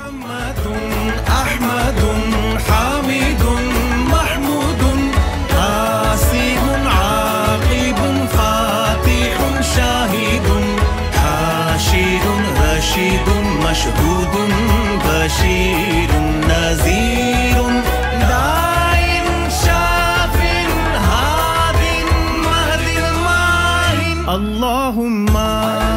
محمد أحمد حامد محمود حاسب عاقب فاتح شاهد حاشد رشيد مشهود بشير نذير داع شاف هاد مهد ماهٍ اللهم